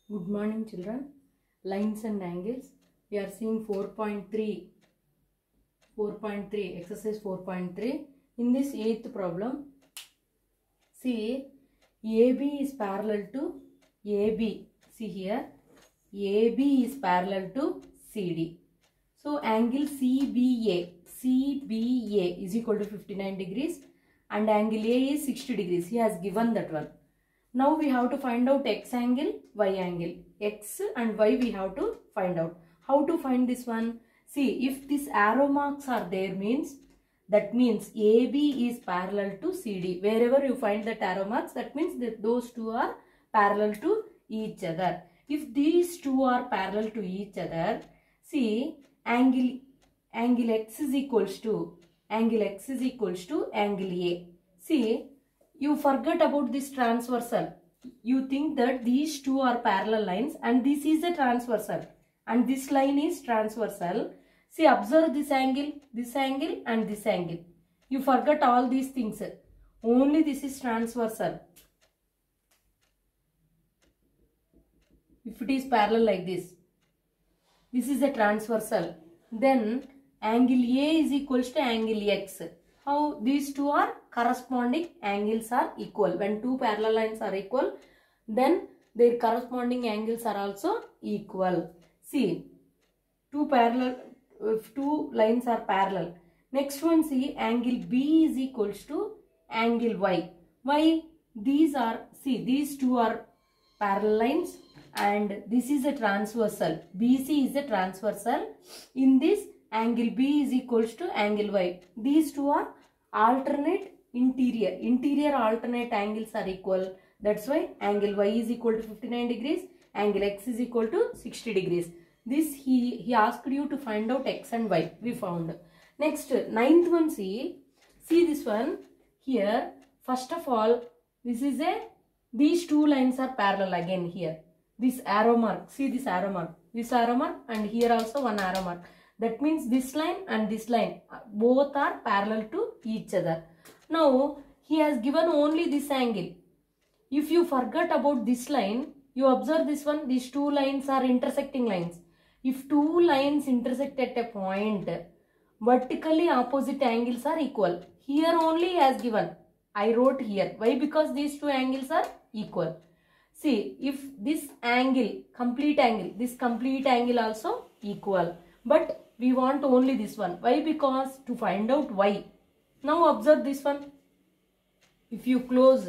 Good morning children. Lines and angles. We are seeing 4.3 exercise 4.3. In this 8th problem, see AB is parallel to AB. See here, AB is parallel to CD. So angle CBA is equal to 59 degrees and angle A is 60 degrees. He has given that one. Now we have to find out x angle, y angle. X and y we have to find out. How to find this one? See, if these arrow marks are there that means AB is parallel to CD. Wherever you find that arrow marks, that means that those two are parallel to each other. If these two are parallel to each other, see angle x is equals to angle A. See, you forget about this transversal. You think that these two are parallel lines and this is a transversal and this line is transversal. See, observe this angle and this angle. You forget all these things. Only this is transversal. If it is parallel like this is a transversal. Then angle A is equals to angle X. How these two are corresponding angles are equal. When two parallel lines are equal, then their corresponding angles are also equal. See, two lines are parallel. Next one, see, angle B is equals to angle Y. Why? These two are parallel lines and this is a transversal. BC is a transversal. In this, angle B is equals to angle Y. These two are alternate interior alternate angles are equal. That's why angle Y is equal to 59 degrees, angle X is equal to 60 degrees. This he asked you to find out X and Y. We found. Next, ninth one, see this one here. First of all, these two lines are parallel again here. This arrow mark, see this arrow mark and here also one arrow mark. That means this line and this line both are parallel to each other. Now he has given only this angle. If you forget about this line, you observe this one, these two lines are intersecting lines. If two lines intersect at a point, vertically opposite angles are equal. Here only he has given. I wrote here. Why? Because these two angles are equal. See, if this angle, complete angle also equal. But we want only this one. Why? Because to find out Y. Now observe this one. If you close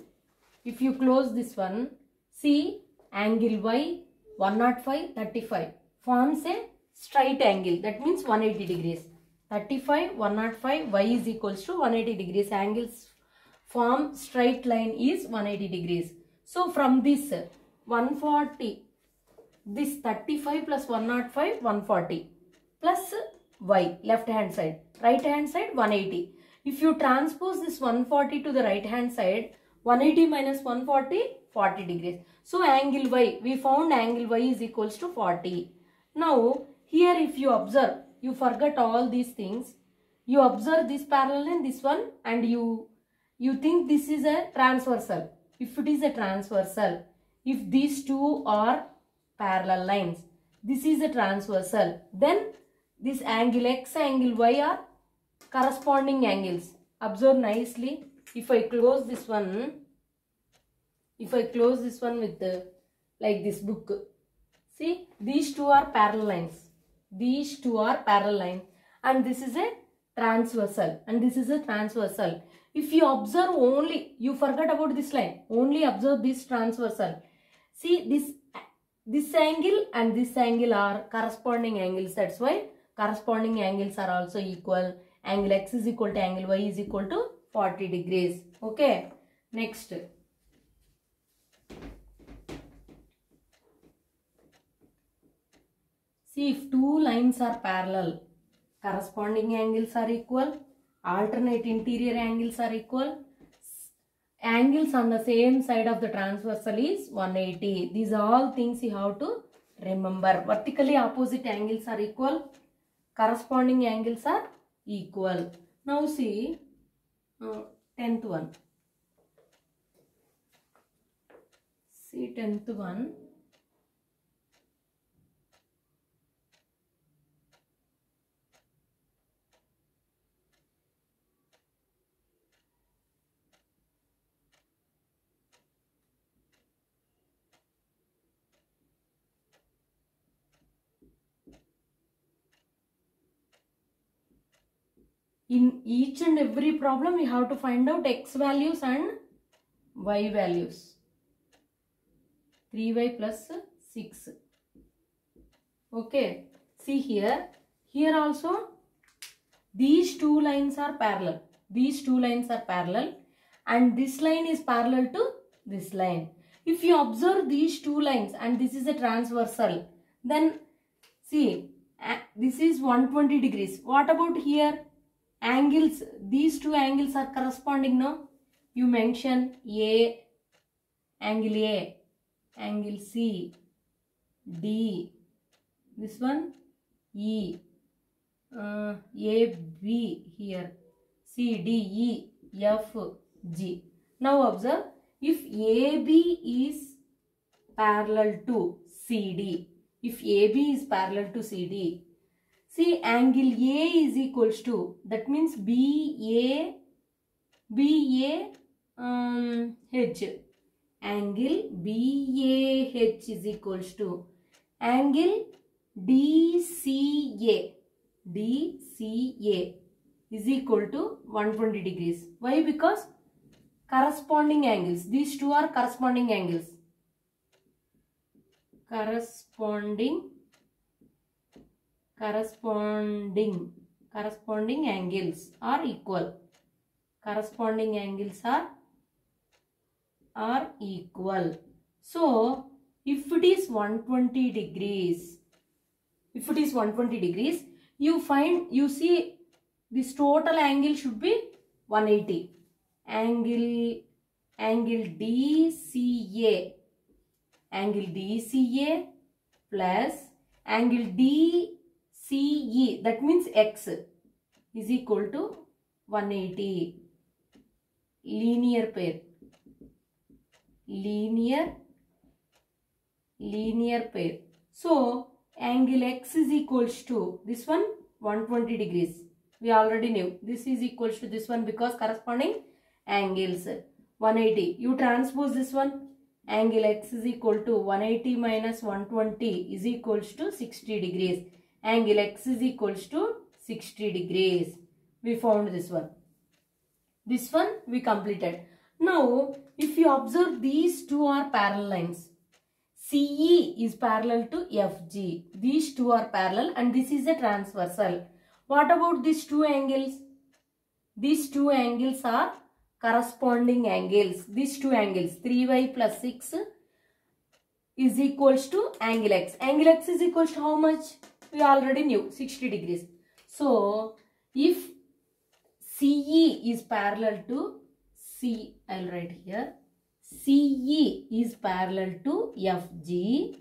this one, see angle Y 105, 35 forms a straight angle. That means 180 degrees. 35, 105, Y is equals to 180 degrees. Angles form straight line is 180 degrees. So from this 140, this 35 plus 105, 140 plus Y, left hand side, right hand side 180. If you transpose this 140 to the right hand side, 180 minus 140, 40 degrees. So angle Y, we found angle Y is equals to 40. Now here if you observe, you forget all these things. You observe this parallel and this one and you think this is a transversal. If it is a transversal, if these two are parallel lines, this is a transversal, then this angle X, angle Y are corresponding angles. Observe nicely. If I close this one with like this book, see these two are parallel lines. And this is a transversal and this is a transversal. If you observe only, you forget about this line, only observe this transversal. See this angle and this angle are corresponding angles. That's why corresponding angles are also equal. Angle X is equal to angle Y is equal to 40 degrees. Okay. Next. See, if two lines are parallel, corresponding angles are equal. Alternate interior angles are equal. Angles on the same side of the transversal is 180. These are all things you have to remember. Vertically opposite angles are equal. Corresponding angles are equal. Now see 10th one. See 10th one. in each and every problem we have to find out x values and y values. 3y plus 6. Okay. See here. Here also these two lines are parallel. These two lines are parallel and this line is parallel to this line. If you observe these two lines and this is a transversal, then see this is 120 degrees. What about here? Angles, these two angles are corresponding, no? You mention A, angle C, D, this one E, A, B here, C, D, E, F, G. Now observe, if AB is parallel to CD, if AB is parallel to CD, see angle A is equals to, that means BAH, angle BAH is equals to angle DCA is equal to 120 degrees. Why? Because corresponding angles. These two are corresponding angles. Corresponding angles are equal. Corresponding angles are equal. So, if it is 120 degrees, you see this total angle should be 180. Angle DCA plus angle DCE, that means x, is equal to 180. Linear pair. So angle x is equals to this one 120 degrees. We already knew this is equals to this one because corresponding angles 180. You transpose this one. Angle x is equal to 180 minus 120 is equals to 60 degrees. Angle x is equals to 60 degrees. We found this one. This one we completed. Now, if you observe, these two are parallel lines. CE is parallel to FG. These two are parallel and this is a transversal. What about these two angles? These two angles are corresponding angles. These two angles, 3y plus 6 is equals to angle x. Angle x is equals to how much? We already knew, 60 degrees. So, if CE is parallel to I'll write here. CE is parallel to FG.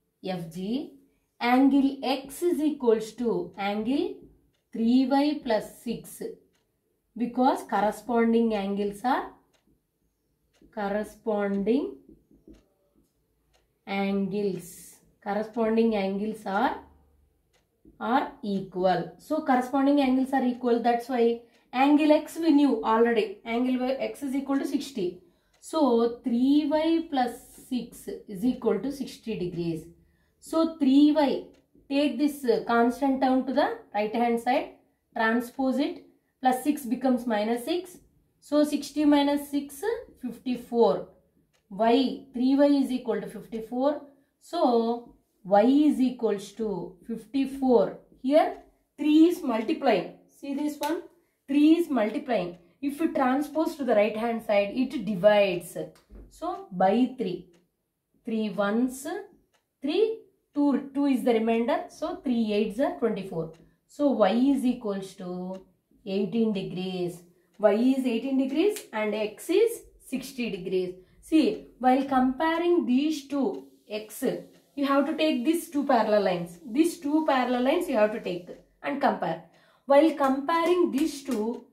Angle x is equals to angle 3y plus 6. Because corresponding angles are equal. So corresponding angles are equal. That's why angle x we knew already. Angle x is equal to 60. So 3y plus 6 is equal to 60 degrees. So 3y, take this constant term to the right hand side, transpose it, plus 6 becomes minus 6. So 60 minus 6, 54. 3y is equal to 54. So y is equals to 54. Here 3 is multiplying. See this one? 3 is multiplying. If you transpose to the right hand side, it divides. So by 3. 3 ones, 3, 2 is the remainder. So 3 8s are 24. So y is equals to 18 degrees. Y is 18 degrees and x is 60 degrees. See, while comparing these two x, you have to take these two parallel lines. These two parallel lines you have to take and compare. While comparing these two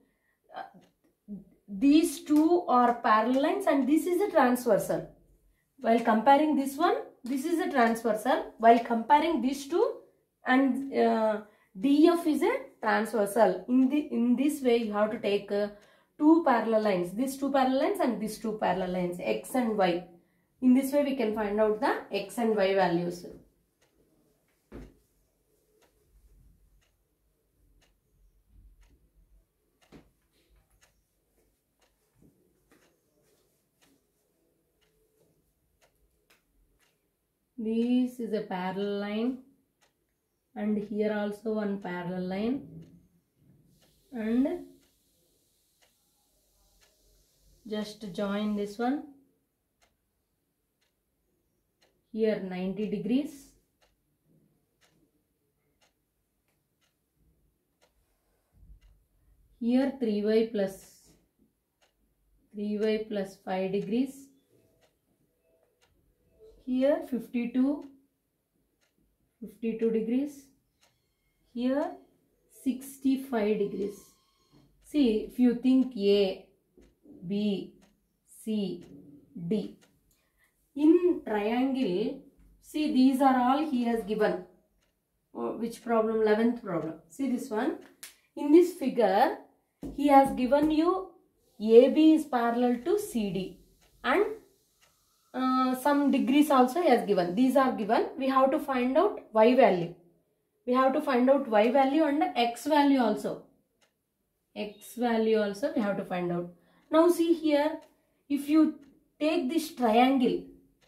are parallel lines and this is a transversal. While comparing this one, this is a transversal. While comparing these two, and DF is a transversal. In this way, you have to take two parallel lines. These two parallel lines and these two parallel lines, x and y. In this way, we can find out the x and y values. This is a parallel line, and here also one parallel line, and just join this one. Here 90 degrees. Here 3y plus 5 degrees. Here 52 degrees. Here 65 degrees. See, if you think A, B, C, D. In triangle, see, these are all he has given. Which problem? 11th problem. See this one. In this figure, he has given you AB is parallel to CD, and some degrees also he has given. These are given. We have to find out y value. We have to find out y value and x value also. X value also we have to find out. Now see here, if you take this triangle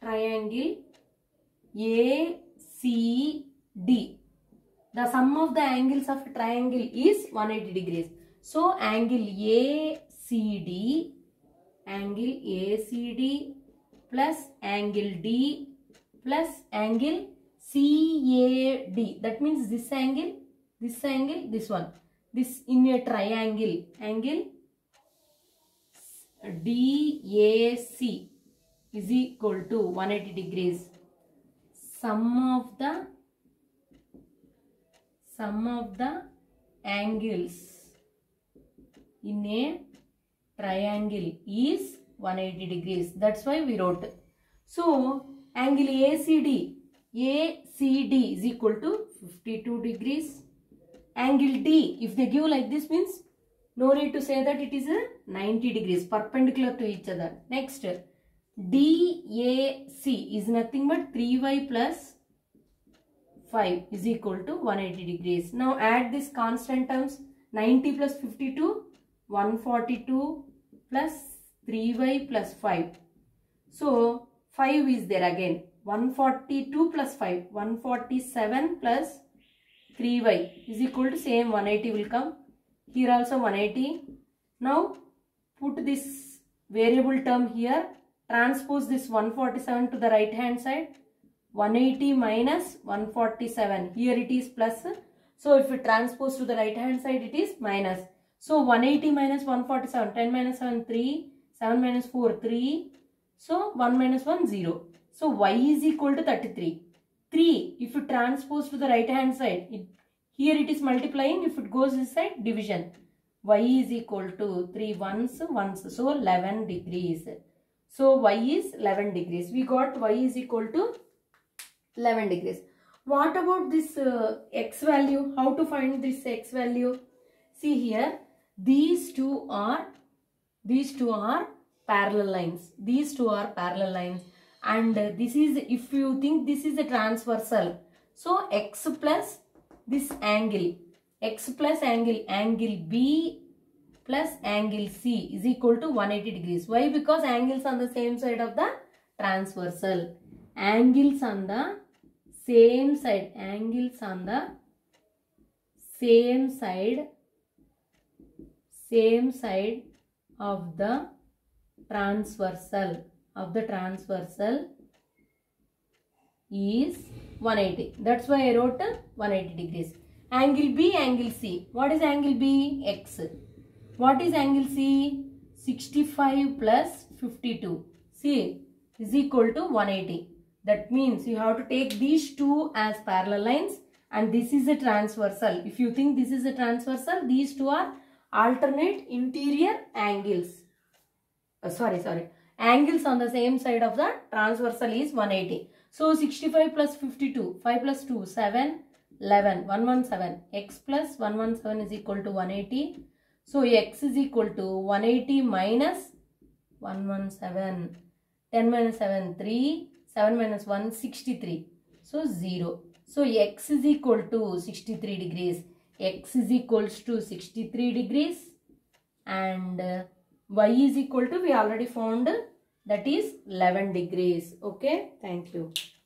ACD, the sum of the angles of triangle is 180 degrees. So angle ACD plus angle D plus angle CAD. That means this angle, this one. This in a triangle, angle DAC is equal to 180 degrees. Sum of the angles in a triangle is 180 degrees. That's why we wrote. So angle ACD is equal to 52 degrees. Angle D, if they give like this, means no need to say that it is a 90 degrees perpendicular to each other. Next, DAC is nothing but 3y plus 5 is equal to 180 degrees. Now add this constant terms. 90 plus 52, 142 plus 3y plus 5. So 5 is there again. 142 plus 5, 147 plus 3y is equal to same 180 will come. Here also 180. Now put this variable term here. Transpose this 147 to the right hand side. 180 minus 147. Here it is plus. So if you transpose to the right hand side, it is minus. So 180 minus 147. 10 minus 7, 3. 7 minus 4, 3. So 1 minus 1, 0. So y is equal to 33. 3. If you transpose to the right hand side, here it is multiplying. If it goes this side, division. Y is equal to 3 ones. So 11 degrees. So y is 11 degrees. We got y is equal to 11 degrees. What about this x value? How to find this x value? See here, these two are parallel lines. These two are parallel lines, and this is, if you think this is a transversal, so x plus this angle, angle B plus angle C is equal to 180 degrees. Why? Because angles on the same side of the transversal. Angles on the same side. Angles on the same side of the transversal is 180. That's why I wrote 180 degrees. Angle B, angle C. What is angle B? X. What is angle C? 65 plus 52. See, is equal to 180. That means you have to take these two as parallel lines, and this is a transversal. If you think this is a transversal, these two are alternate interior angles. Angles on the same side of the transversal is 180. So 65 plus 52, 5 plus 2, 7, 11, 117. X plus 117 is equal to 180. So x is equal to 180 minus 117. 10 minus 7, 3. 7 minus 1, 63. So 0. So x is equal to 63 degrees. X is equals to 63 degrees. And y is equal to, we already found, that is 11 degrees. Okay. Thank you.